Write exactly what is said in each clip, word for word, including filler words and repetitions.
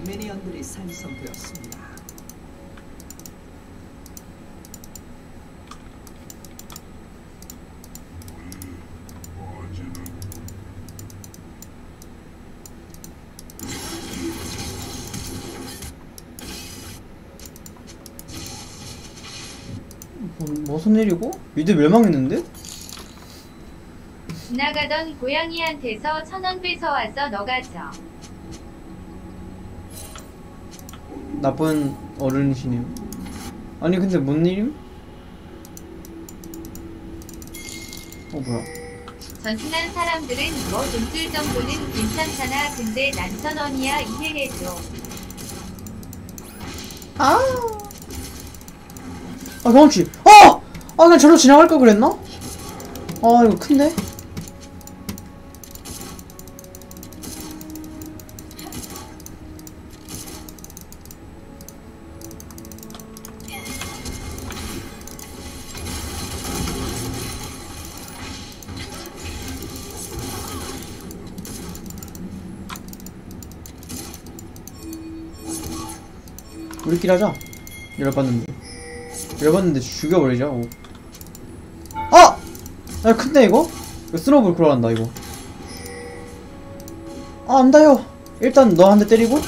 미니언들이 생성되었습니다. 뭐, 무슨 일이고? 미드 멸망했는데? 지나가던 고양이한테서 천 원 뺏어와서 너가 져. 나쁜 어른이시네요. 아니 근데 뭔 일임? 어 뭐야? 전순한 사람들은 뭐 돈줄 정도는 괜찮잖아. 근데 난 천 원이야 이해해줘. 아, 아 경험치. 아, 아 그냥 저로 지나갈 걸 그랬나? 아 이거 큰데? 우리끼리 하자. 열받는데 열받는데 죽여버리자. 오. 아! 야 큰데 이거? 이거 스노우볼 굴러간다 이거. 아 안다요. 일단 너 한 대 때리고.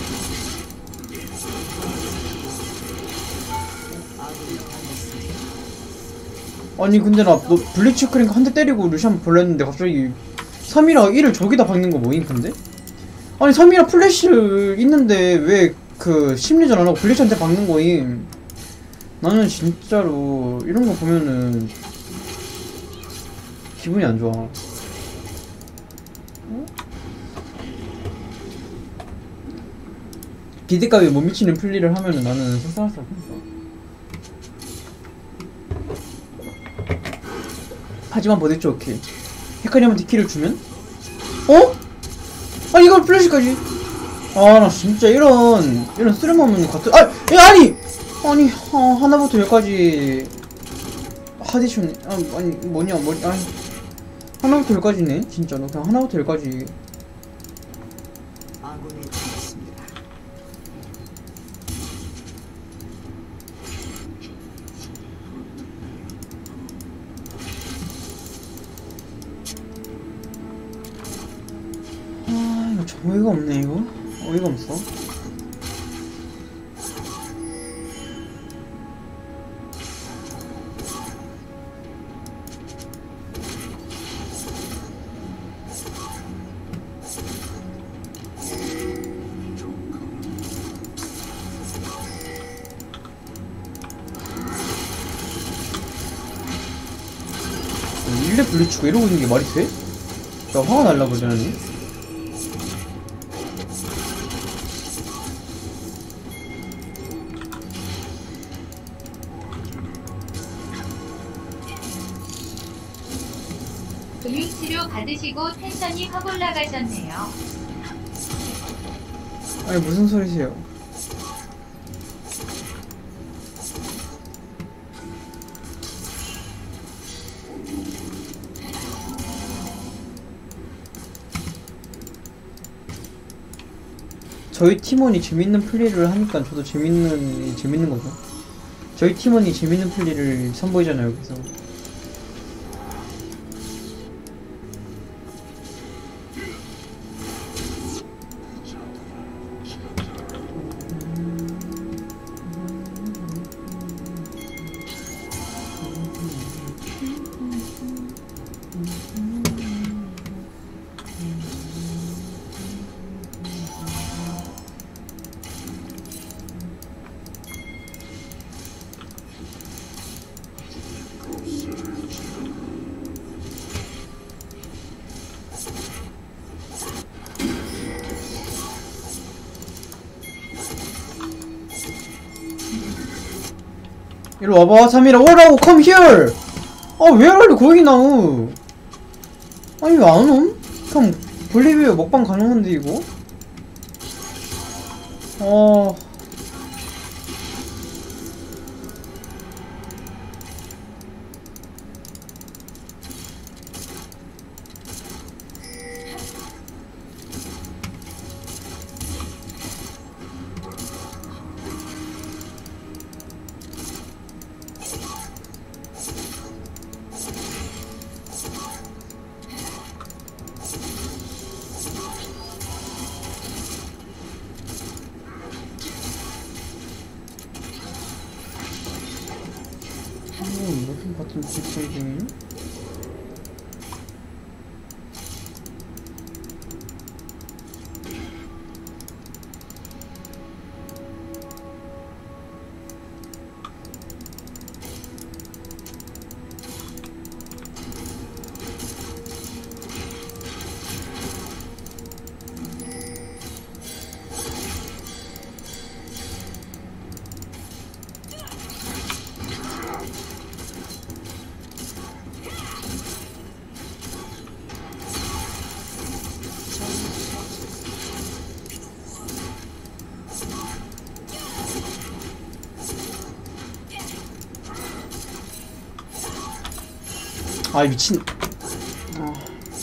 아니 근데 나 너 블리츠 크랭크 한 대 때리고 루시안 벌렸는데 갑자기 삼이라 일을 저기다 박는 거 뭐임 근데? 아니 삼이라 플래시를 있는데 왜 그 심리전 안하고 블리츠한테 박는 거임. 나는 진짜로 이런 거 보면은 기분이 안 좋아. 어? 기대값에 못 미치는 플레이를 하면은 나는 속상할 수 없어. 하지만 버텼죠. 오케이. 헤카리한테 키를 주면? 어? 아니 이걸 플래시까지. 아 나 진짜 이런 이런 쓸모없는 것 같은. 아! 야, 아니! 아니 어, 하나부터 열까지 하디션. 아 아니 뭐냐 뭐 아니 하나부터 열까지네 진짜로. 그냥 하나부터 열까지. 아군이 죽었습니다. 아 이거 좀 어이가 없네 이거. 어이가 없어. 일레 블리츠가 이러고 있는 게 말이 돼? 나 화가 날라 그러잖아. 금융치료 받으시고 텐션이 확 올라가셨네요. 아니 무슨 소리세요? 저희 팀원이 재밌는 플레이를 하니까 저도 재밌는 재밌는 거죠. 저희 팀원이 재밌는 플레이를 선보이잖아요. 그래서 이리 와봐. 삼이라 오라고. come here. 아 왜 이러려 거기 나오. 아니 왜 안 옴? 그럼 볼리비아 먹방 가능한데 이거? 어... 같은 집중 중인. 아 미친. 아.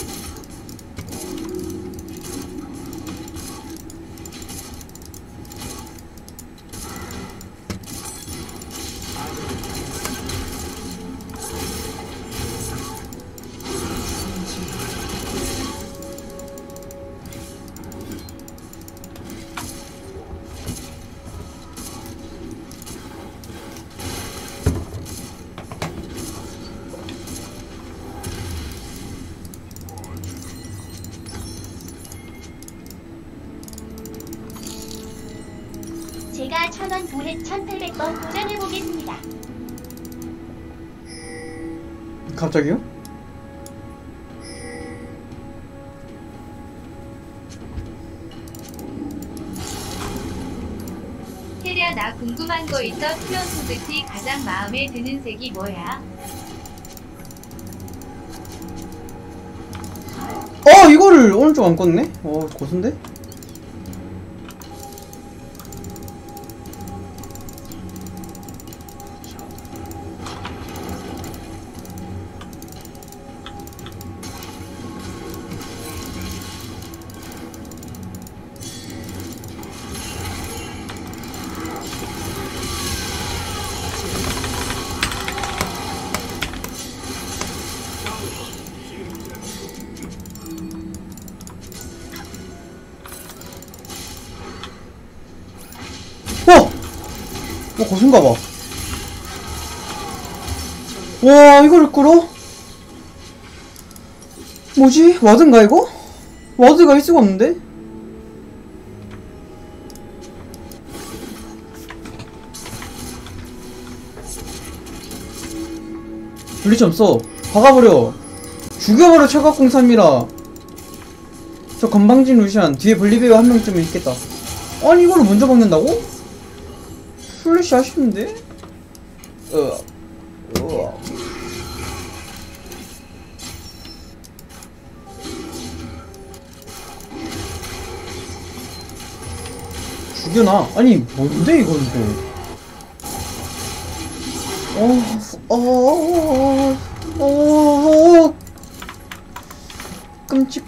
제가 천원 부해 천팔백 번 도전해보겠습니다. 갑자기요? 캐리야 나 궁금한 거 있어. 투명 소드티 가장 마음에 드는 색이 뭐야? 어 이거를 오른쪽 안 껐네? 어 고순데? 어 고순가봐. 와 이거를 끌어? 뭐지? 와드인가 이거? 와드가 있을 수가 없는데? 블리치 없어. 박아버려. 죽여버려. 철갑공삼이라. 저 건방진 루시안 뒤에 볼리베어 한 명쯤은 있겠다. 아니 이거를 먼저 박는다고? 플래시 아쉬운데? 으아. 으아. 죽여놔. 아니 뭔데 이건 또. 어, 어, 어, 어, 끔찍해.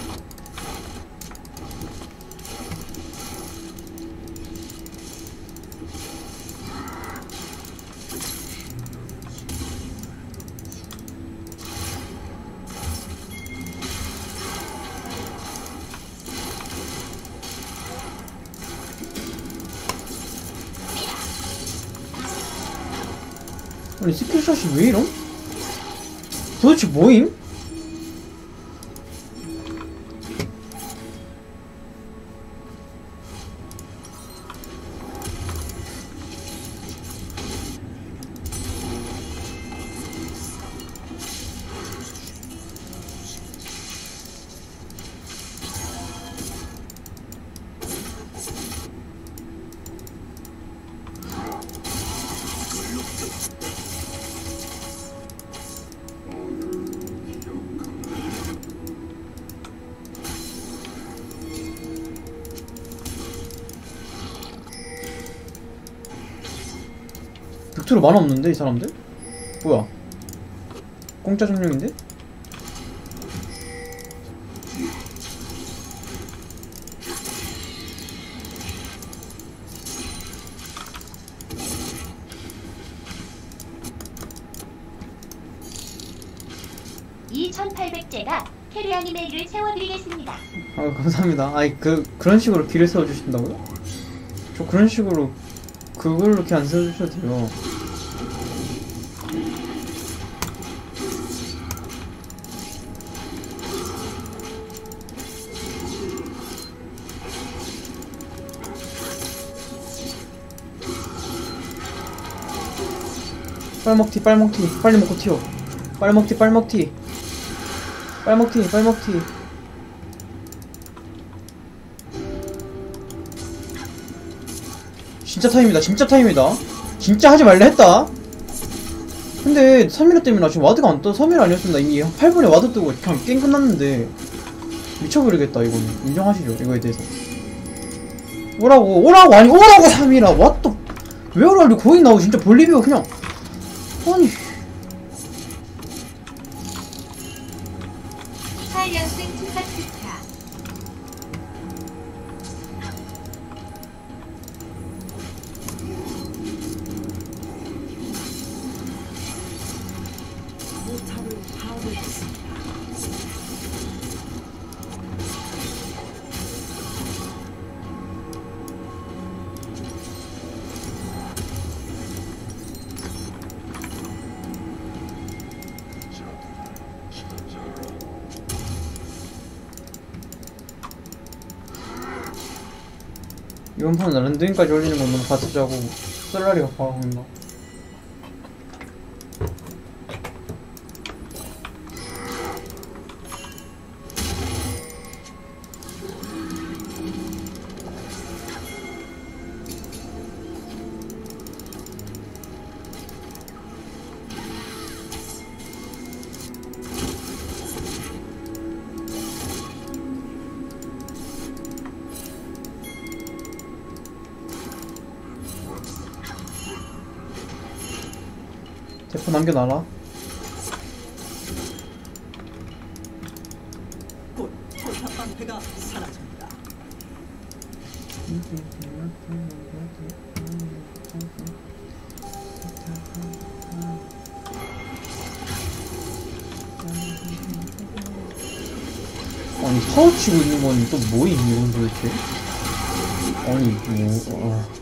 아니 스킬샷이 왜 이럼? 도대체 뭐임? 빅토르 만화 없는데 이 사람들? 뭐야? 공짜 점령인데? 이 천팔백 제가 캐리아님의 일을 세워드리겠습니다. 아 감사합니다. 아이 그 그런 식으로 길을 세워주신다고요? 저 그런 식으로 그걸로 이렇게 안 세워주셔도 돼요. 빨먹티 빨먹티 빨리 먹고 튀어. 빨먹티 빨먹티 빨먹티 빨먹티. 진짜 타임이다 진짜 타임이다. 진짜 하지 말라 했다. 근데 삼 일화 때문에 나 지금 와드가 안 떠. 삼 일 아니었으면 나 이미 팔 분에 와드 뜨고 그냥 게임 끝났는데 미쳐버리겠다. 이거는 인정하시죠 이거에 대해서. 오라고 오라고 아니 오라고 삼 일화 왓또 왜 오라고. 거기 나오고 진짜 볼리비아 그냥 아니 팔 년생 축하 축하. 포탑을 파괴했습니다. 이번 판은 랜드인까지 올리는 건 너무 바트자고 썰라리가 봐먹는다. 대포 남겨놔라. 곧 포탑 방패가 사라집니다. 아니 파워 치고 있는 건 또 뭐임 이건 도대체? 아니 뭐 아.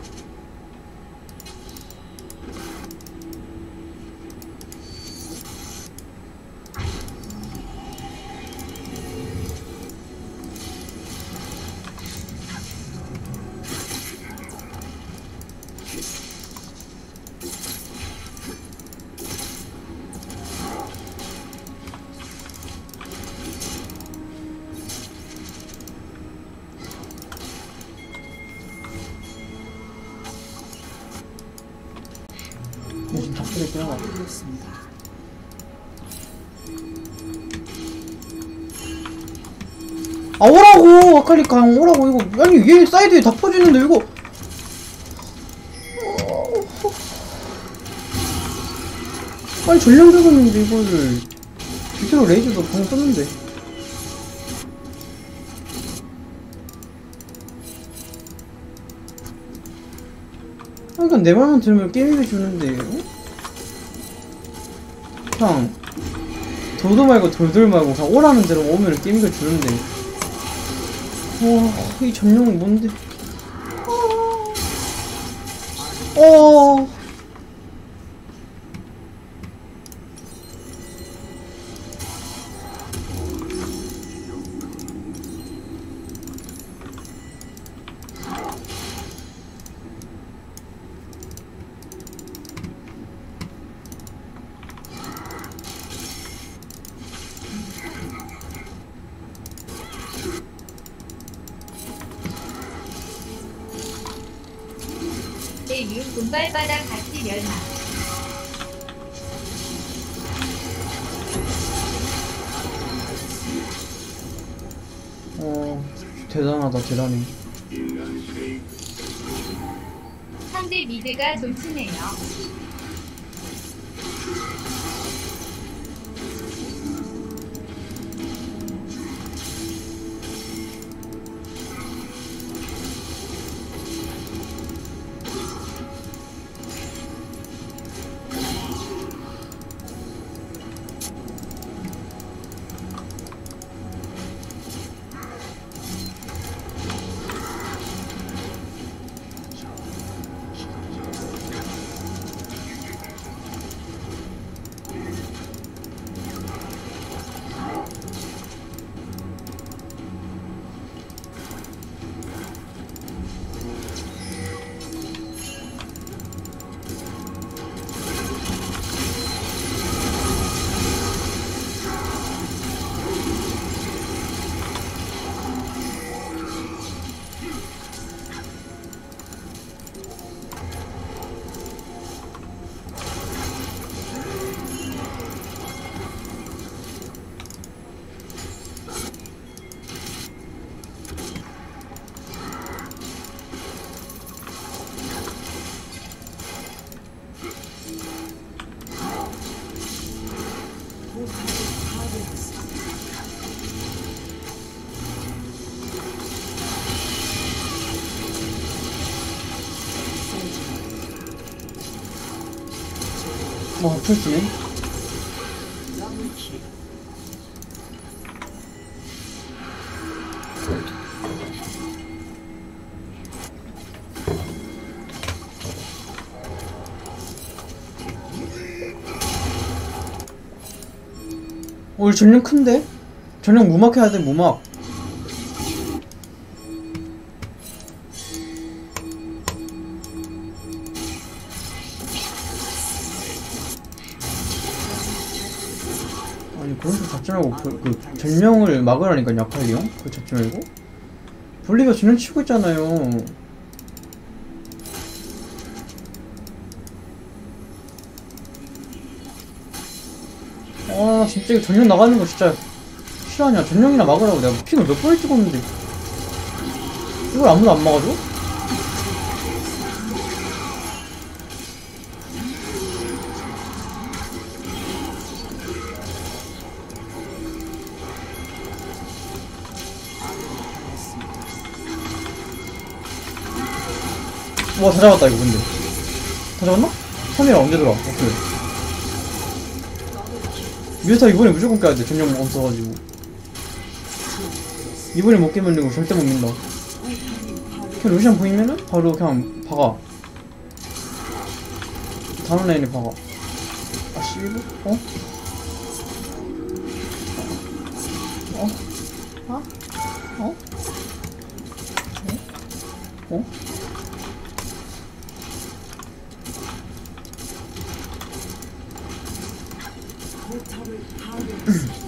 지금 작두를 뛰어가. 파괴했습니다. 아 오라고 아칼리카 형 오라고. 이거 아니 얘 사이드에 다 퍼지는데 이거 아니 전령 들었는데 이거를 밑으로 레이저도 방금 썼는데. 그러니까 내 말만 들으면 게임이 주는데 어? 그냥 도도 말고 돌돌 말고 그냥 오라는 대로 오면 게임이 주는데. 와, 이 전용은 뭔데? 어. 어. 내유 분발바닥 같이 멸망. 어, 대단하다, 대단해. 상대 미드가 돌진해요. 뭐 풀스네. 더블킬. 오늘 전령 큰데? 전령 무막 해야 돼, 무막. 아니 그런 거 잡지 말고 그, 그 전령을 막으라니까 약할리용? 그거 잡지 말고. 볼리비아 전령 치고 있잖아요. 아 진짜 이거 전령 나가는 거 진짜 싫어하냐. 전령이나 막으라고. 내가 핑을 몇 번을 찍었는데 이걸 아무도 안 막아줘? 와 다 잡았다 이거. 근데 다 잡았나? 삼 일아 언제 돌아? 오케이. 뮤타 이번에 무조건 깨야 돼. 전령 없어가지고. 이번에 못 깨면 이거 절대 못 민다. 그냥 루시안 보이면은 바로 그냥 박아. 다른 라인에 박아. 아 씨발? 어? 어? 어? 어? 어? 어? 포탑을 파괴했습니다.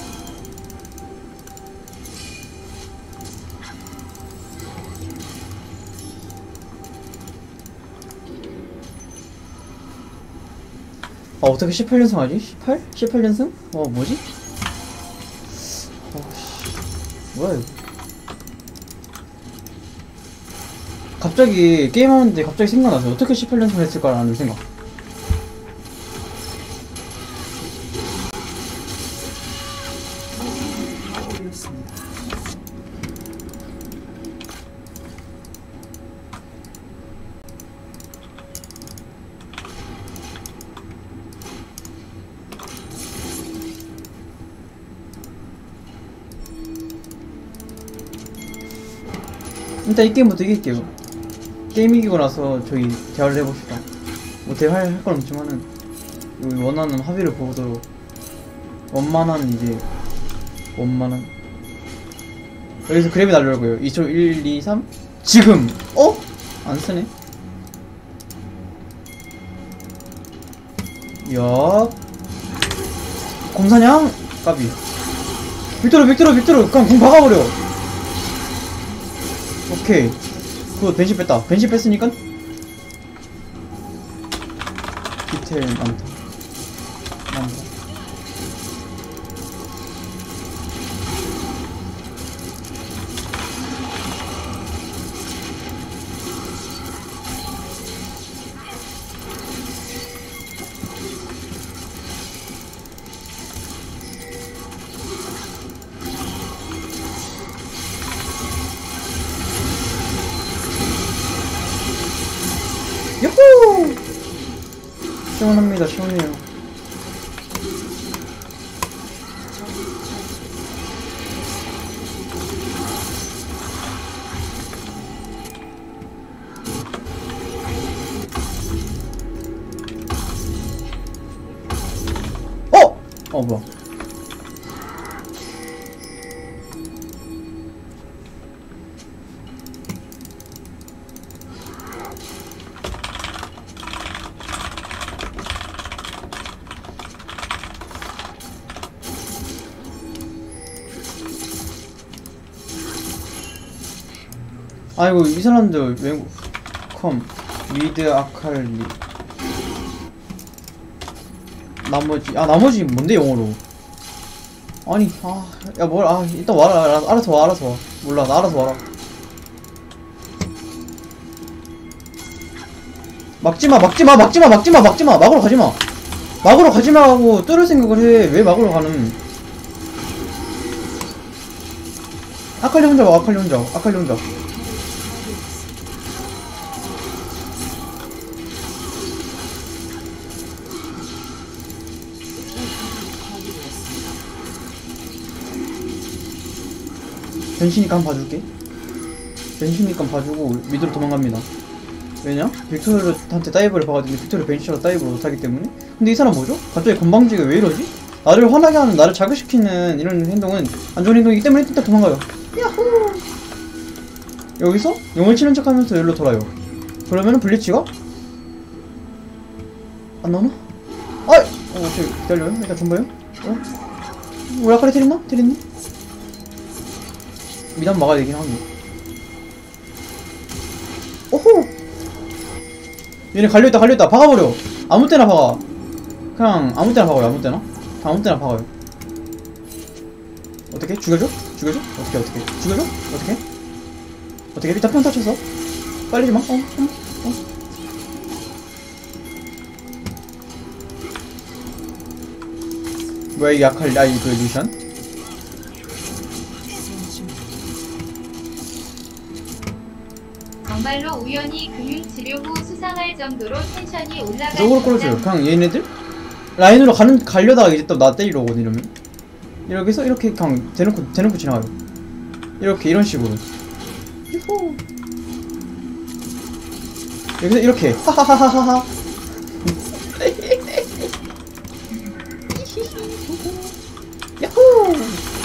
아 어떻게 십팔 연승 하지? 십팔? 십팔 연승? 어 뭐지? 어씨 뭐야 이거. 갑자기 게임하는데 갑자기 생각나서 어떻게 십팔 연승을 했을까라는 생각. 파괴했습니다. 일단 이 게임부터 이길게요. 게임 이기고 나서 저희 대화를 해봅시다. 뭐 대화할 건 없지만은 여기 원하는 합의를 보도록. 원만한 이제 원만한 여기서 그래비 날려고요. 이 초 일, 이, 삼 지금! 어? 안 쓰네. 야 곰사냥! 까비. 빅토르 빅토르 빅토르 그냥 공 박아버려. 오케이. 그거 벤시 뺐다. 벤시 뺐으니까 디테일 많다. 많다. 야호! 시원합니다. 시원해요. 어! 어 뭐야. 아이고 이 사람들 외국 컴 미드 아칼리 나머지 아 나머지 뭔데 영어로. 아니 아 야 뭘 아 일단 와라. 알아, 알아서 와 알아서 와. 몰라 나 알아서 와라. 막지마 막지마 막지마 막지마 막지마 막으러 가지마. 막으러 가지마 하고 뚫을 생각을 해. 왜 막으러 가는. 아칼리 혼자 와. 아칼리 혼자 아칼리 혼자. 변신이니까 한번 봐줄게. 변신이니까 봐주고 미드로 도망갑니다. 왜냐? 빅토르한테 다이브를 봐가지고 빅토르 변신으로 다이브를 못하기 때문에. 근데 이 사람 뭐죠? 갑자기 건방지게 왜 이러지? 나를 화나게 하는, 나를 자극시키는 이런 행동은 안 좋은 행동이기 때문에 일단 도망가요. 야호! 여기서 용을 치는 척 하면서 여기로 돌아요. 그러면은 블리치가 안 나오나? 아이! 어, 오케이. 기다려요. 일단 좀 봐요. 어? 우리 아까리 때렸나? 때렸니? 미단 막아야 되긴 하네. 오호! 얘네 갈려있다, 갈려있다. 박아버려. 아무 때나 박아. 그냥 아무 때나 박아요, 아무 때나. 다 아무 때나 박아요. 어떻게? 죽여줘? 죽여줘? 어떻게, 어떻게? 죽여줘? 어떻게? 어떻게? 일단 평타 쳐서. 빨리지 마. 어, 어, 어. 뭐야, 이 약할, 야, 이 그 루션? 정말로 우연히 금융치료 후 수상할 정도로 텐션이 올라간 저거로 끌어줘요. 그냥 얘네들? 라인으로 가는, 가려다가 이제 또 나 때리러 오거든, 이러면. 여기서 이렇게 그냥 대놓고, 대놓고 지나가요. 이렇게, 이런 식으로. 유후. 여기서 이렇게. 하하하하하. 야호!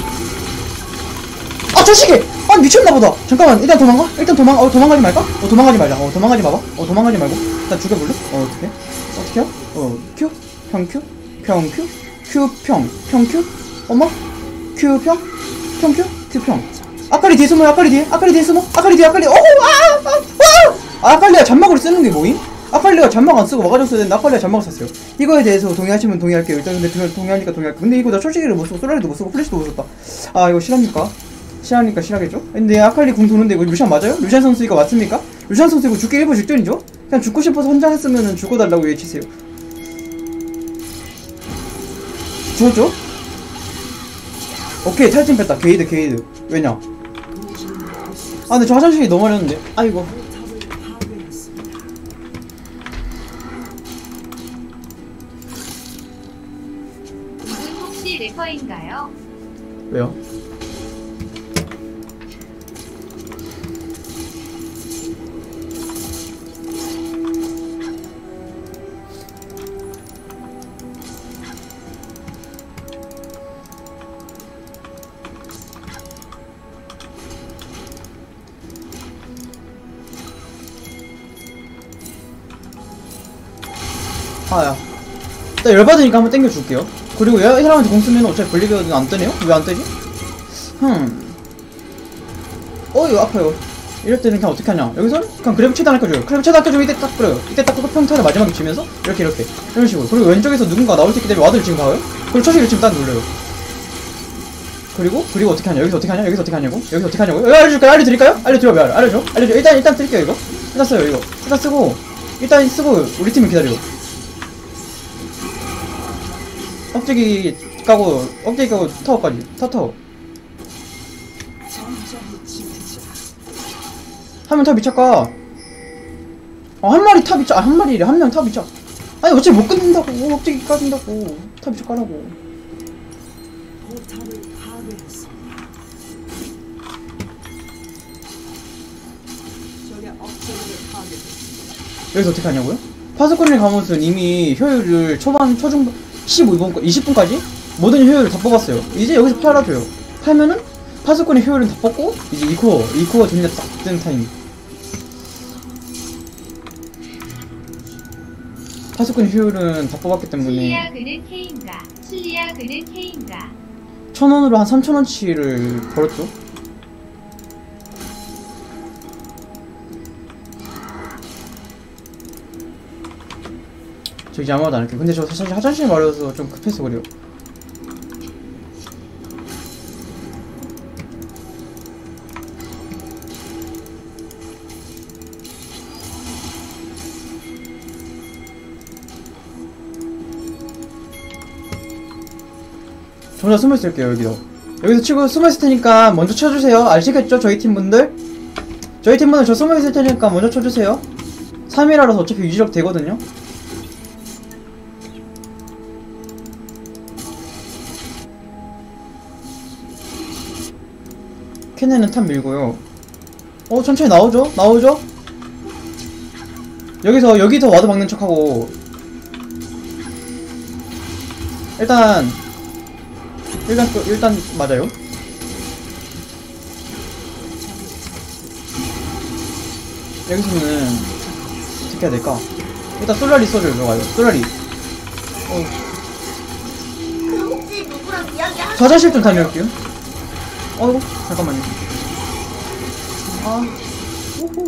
아, 저 시계! 아, 미쳤나보다! 잠깐만, 일단 도망가? 일단 도망가, 어, 도망가지 말까? 어, 도망가지 말자. 어, 도망가지 마봐. 어, 도망가지 말고. 일단 죽여볼래? 어, 어떡해? 어떻게 해? 어, 큐? 평 큐? 평 큐? 큐 평. 평 큐? 엄마? 큐 평? 평 큐? 큐 평. 아까리 뒤에 숨어요, 아까리 뒤에. 아까리 뒤에 숨어. 아까리 뒤에, 아까리. 어, 아, 아, 아! 아까리가 잔막으로 쓰는 게 뭐임? 아칼리가 잔막 안 쓰고 막아줬어야 되는데 아칼리가 잔막을 썼어요. 이거에 대해서 동의하시면 동의할게요. 일단 근데 동의하니까 동의할게요. 근데 이거 나 철시기를 못 쓰고 소라리도 못 쓰고 플래시도 못 썼다. 아 이거 실합니까? 실하니까 실하겠죠? 근데 아칼리 궁 도는데 이거 루시안 맞아요? 루시안 선수 이거 맞습니까? 루시안 선수 이거 죽기 일부 직전이죠? 그냥 죽고 싶어서 혼자 했으면은 죽어달라고 외치세요. 죽었죠? 오케이 탈진 뺐다. 게이드 게이드. 왜냐? 아 근데 저 화장실이 너무 마렸는데. 아이고. 래퍼인가요? 왜요? 아야 일단 열받으니까 한번 땡겨줄게요. 그리고 얘 사람한테 공 쓰면 어차피 벌리거든. 안 뜨네요? 왜 안 뜨지? 흠. 어 이거 아파요. 이럴 때는 그냥 어떻게 하냐. 여기서 그냥 그래브 최대한 아껴줘요. 그래브 최대한 아껴주고 이때 딱 끌어요. 이때 딱 끄고 평타를 마지막에 치면서 이렇게 이렇게 이런 식으로. 그리고 왼쪽에서 누군가 나올 수 있기 때문에 와드를 지금 가요. 그리고 처시를 지금 딱 눌러요. 그리고 그리고 어떻게 하냐. 여기서 어떻게 하냐. 여기서 어떻게 하냐고. 여기서 어떻게 하냐고. 여기 알려줄까요? 알려드릴까요? 알려드려. 왜 알려? 알려줘. 알려줘. 일단 일단 쓸게요 이거. 일단 써요 이거. 일단 쓰고 일단 쓰고 우리 팀은 기다려. 억제기 까고 억제기 까고 타워까지 타 타워 한 명 탑 미쳤까. 어, 한 마리 탑 미쳐. 아, 한 마리래. 한 명 탑 미쳐. 아니 어차피 못 끝낸다고. 억제기 까진다고. 탑 미쳐 까라고. 포탑을 파괴했습니다. 적의 억제기를 파괴했습니다. 여기서 어떻게 하냐고요? 파스코린의 가못은 이미 효율을 초반 초중 십오 분 이십 분까지 모든 효율을 다 뽑았어요. 이제 여기서 팔아줘요. 팔면은 파스콘의 효율은 다 뽑고 이제 이 코어 이 코어 존나 딱 뜨는 타임. 파스콘의 효율은 다 뽑았기 때문에 칠리아 그는 K인가? 칠리아 그는 K인가? 천 원으로 한 삼천 원치를 벌었죠. 저 이제 아무 말도 안 할게요. 근데 저 사실 화장실 마려서 좀 급해서 그래요. 저 혼자 숨어 있을게요. 여기서 여기서 치고 숨어 있을 테니까 먼저 쳐주세요. 아시겠죠? 저희 팀 분들 저희 팀 분들 저 숨어 있을 테니까 먼저 쳐주세요. 삼 일이라서 어차피 유지력 되거든요. 걔네는 탑 밀고요. 어 천천히 나오죠? 나오죠? 여기서 여기서 와드 막는 척하고 일단 일단 또- 일단 맞아요. 여기서는 어떻게 해야 될까? 일단 솔라리 써줘요. 들어가요. 솔라리. 어, 그 혹시 누구랑 이야기하? 저자실 좀 다녀올게요. 어이구 잠깐만요. 아 오호.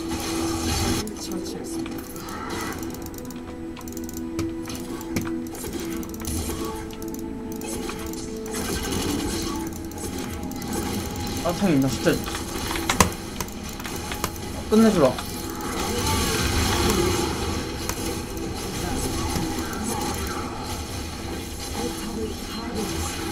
처치했습니다. 아 탕이 나 진짜 끝내주라. 포탑을 파괴했습니다.